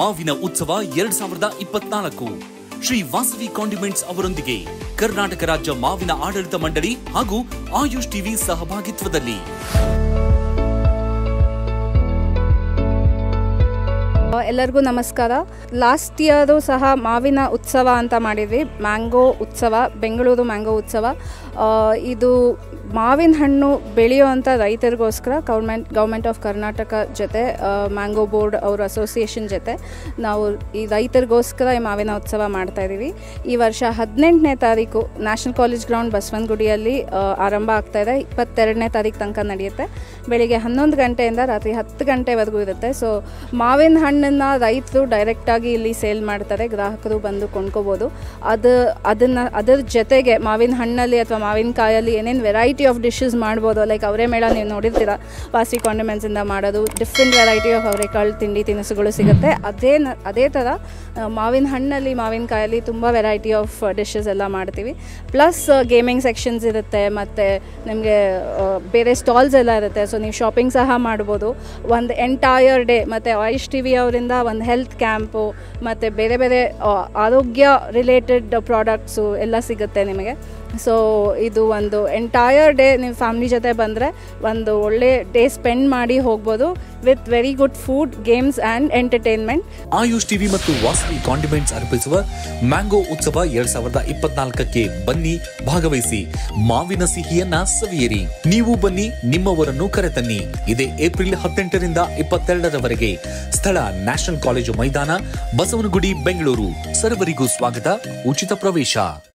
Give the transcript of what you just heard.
ಮಾವಿನ ಉತ್ಸವ 2024 ಶ್ರೀ ವಾಸವಿ ಕಾಂಡಿಮೆಂಟ್ಸ್ ಅವರೊಂದಿಗೆ ಕರ್ನಾಟಕ ರಾಜ್ಯ ಮಾವಿನ ಆಡಳಿತ ಮಂಡಳಿ ಹಾಗೂ ಆಯುಷ್ ಟಿವಿ ಸಹಭಾಗಿತ್ವದಲ್ಲಿ ಎಲ್ಲರಿಗೂ ನಮಸ್ಕಾರ. ಲಾಸ್ಟ್ ಇಯರು ಸಹ ಮಾವಿನ ಉತ್ಸವ ಅಂತ ಮಾಡಿದ್ವಿ. ಮ್ಯಾಂಗೋ ಉತ್ಸವ, ಬೆಂಗಳೂರು ಮ್ಯಾಂಗೋ ಉತ್ಸವ. ಇದು ಮಾವಿನ ಹಣ್ಣು ಬೆಳೆಯುವಂಥ ರೈತರಿಗೋಸ್ಕರ ಗೌರ್ಮೆಂಟ್ ಆಫ್ ಕರ್ನಾಟಕ ಜೊತೆ ಮ್ಯಾಂಗೋ ಬೋರ್ಡ್ ಅವ್ರ ಅಸೋಸಿಯೇಷನ್ ಜೊತೆ ನಾವು ಈ ರೈತರಿಗೋಸ್ಕರ ಈ ಮಾವಿನ ಉತ್ಸವ ಮಾಡ್ತಾಯಿದ್ದೀವಿ. ಈ ವರ್ಷ 18ನೇ ತಾರೀಕು ನ್ಯಾಷನಲ್ ಕಾಲೇಜ್ ಗ್ರೌಂಡ್ ಬಸವನಗುಡಿಯಲ್ಲಿ ಆರಂಭ ಆಗ್ತಾಯಿದೆ. 22ನೇ ತಾರೀಕು ತನಕ ನಡೆಯುತ್ತೆ. ಬೆಳಿಗ್ಗೆ 11 ಗಂಟೆಯಿಂದ ರಾತ್ರಿ 10 ಗಂಟೆವರೆಗೂ ಇರುತ್ತೆ. ಸೊ ಮಾವಿನ ಹಣ್ಣನ್ನು ರೈತರು ಡೈರೆಕ್ಟಾಗಿ ಇಲ್ಲಿ ಸೇಲ್ ಮಾಡ್ತಾರೆ, ಗ್ರಾಹಕರು ಬಂದು ಕೊಂಡ್ಕೋಬೋದು. ಅದರ ಜೊತೆಗೆ ಮಾವಿನ ಹಣ್ಣಲ್ಲಿ ಅಥವಾ ಮಾವಿನಕಾಯಲ್ಲಿ ಏನೇನು ವೆರೈಟಿ ಆಫ್ ಡಿಶಸ್ ಮಾಡ್ಬೋದು. ಲೈಕ್ ಅವರೇ ಮೇಳ ನೀವು ನೋಡಿರ್ತೀರ, ವಾಸವಿ ಕಾಂಡಿಮೆಂಟ್ಸಿಂದ ಮಾಡೋದು ಡಿಫ್ರೆಂಟ್ ವೆರೈಟಿ ಆಫ್ ಅವರೆಕಾಳು ತಿಂಡಿ ತಿನಿಸುಗಳು ಸಿಗುತ್ತೆ. ಅದೇ ಥರ ಮಾವಿನ ಹಣ್ಣಲ್ಲಿ ಮಾವಿನಕಾಯಲ್ಲಿ ತುಂಬ ವೆರೈಟಿ ಆಫ್ ಡಿಶಸ್ ಎಲ್ಲ ಮಾಡ್ತೀವಿ. ಪ್ಲಸ್ ಗೇಮಿಂಗ್ ಸೆಕ್ಷನ್ಸ್ ಇರುತ್ತೆ, ಮತ್ತು ನಿಮಗೆ ಬೇರೆ ಸ್ಟಾಲ್ಸ್ ಎಲ್ಲ ಇರುತ್ತೆ. ಸೊ ನೀವು ಶಾಪಿಂಗ್ ಸಹ ಮಾಡ್ಬೋದು. ಒಂದು ಎಂಟೈರ್ ಡೇ ಮತ್ತು ಆಯುಷ್ ಟಿ ವಿ ಅವರಿಂದ ಒಂದು ಹೆಲ್ತ್ ಕ್ಯಾಂಪು ಮತ್ತು ಬೇರೆ ಬೇರೆ ಆರೋಗ್ಯ ರಿಲೇಟೆಡ್ ಪ್ರಾಡಕ್ಟ್ಸು ಎಲ್ಲ ಸಿಗುತ್ತೆ ನಿಮಗೆ. ಸೊ ಇದು ಒಂದು ಎಂಟೈರ್ ಡೇ ನೀವು ಫ್ಯಾಮಿಲಿ ಜೊತೆ ಬಂದರೆ ಒಂದು ಒಳ್ಳೆ ಡೇ ಸ್ಪೆಂಡ್ ಮಾಡಿ ಹೋಗ್ಬೋದು with very good food, games and entertainment. Ayush TV ಮತ್ತು ವಾಸವಿ ಕಾಂಡಿಮೆಂಟ್ಸ್ ಅರ್ಪಿಸುವ ಮ್ಯಾಂಗೋ ಉತ್ಸವ 2024ಕ್ಕೆ ಬನ್ನಿ, ಭಾಗವಹಿಸಿ, ಮಾವಿನ ಸಿಹಿಯನ್ನ ಸವಿಯಿರಿ. ನೀವು ಬನ್ನಿ, ನಿಮ್ಮವರನ್ನು ಕರೆತನ್ನಿ. ಇದೇ ಏಪ್ರಿಲ್ 18ರಿಂದ 22ರವರೆಗೆ. ಸ್ಥಳ ನ್ಯಾಷನಲ್ ಕಾಲೇಜು ಮೈದಾನ, ಬಸವನಗುಡಿ, ಬೆಂಗಳೂರು. ಸರ್ವರಿಗೂ ಸ್ವಾಗತ, ಉಚಿತ ಪ್ರವೇಶ.